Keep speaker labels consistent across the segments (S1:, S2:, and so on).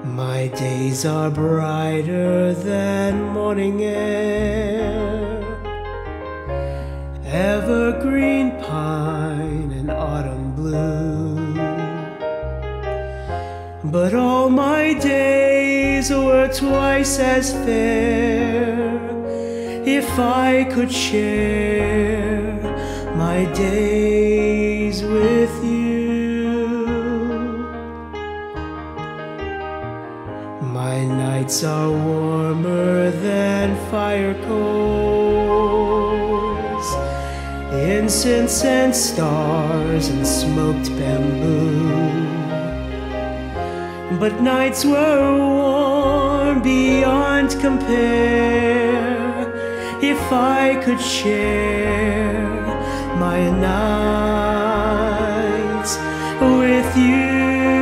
S1: My days are brighter than morning air, evergreen pine and autumn blue. But all my days were twice as fair if I could share my days with you. My nights are warmer than fire coals, incense and stars and smoked bamboo. But nights were warm beyond compare if I could share my nights with you.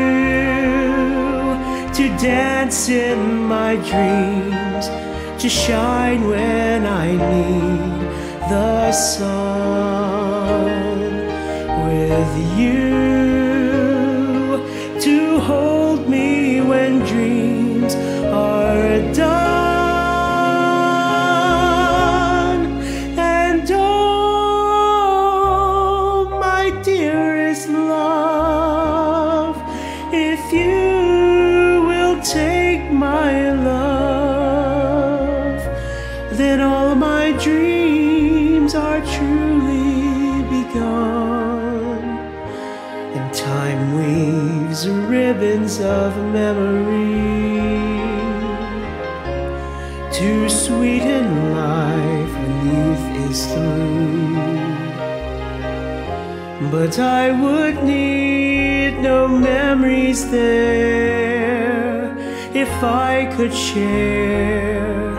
S1: To dance in my dreams, to shine when I need the sun with you, to hold me when dreams are done. And oh, my dearest love, if you take my love, then all my dreams are truly begun, and time weaves ribbons of memory to sweeten life when youth is through. But I would need no memories there if I could share